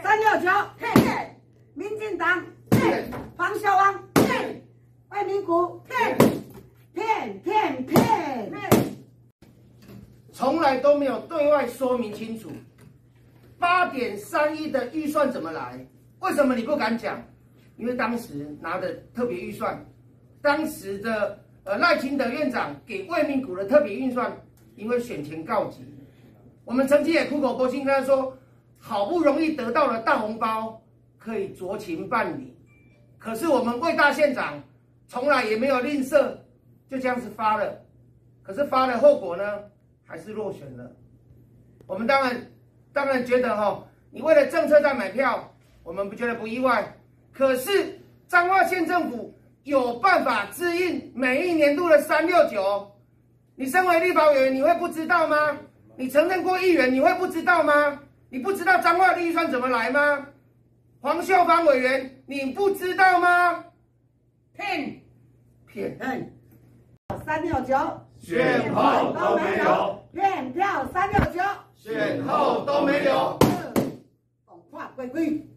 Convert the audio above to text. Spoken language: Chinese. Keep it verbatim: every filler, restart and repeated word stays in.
三六九，骗，民进党，骗，黄小王，骗，魏明谷，骗，骗骗骗骗， 从来都没有对外说明清楚。八点三亿的预算怎么来？为什么你不敢讲？因为当时拿的特别预算，当时的呃赖清德院长给魏明谷的特别预算，因为选前告急，我们曾经也苦口婆心跟他说，好不容易得到了大红包，可以酌情办理。可是我们魏大县长从来也没有吝啬，就这样子发了。可是发的后果呢，还是落选了。我们当然当然觉得哈、哦，你为了政策在买票，我们不觉得不意外。可是彰化县政府有办法支应每一年度的三六九，你身为立法委员，你会不知道吗？你曾任过议员，你会不知道吗？你不知道彰化的预算怎么来吗？黄秀芳委员，你不知道吗？骗骗骗！ 三六九， 选后都没有， 骗票三六九， 选后都没有。 动画规规。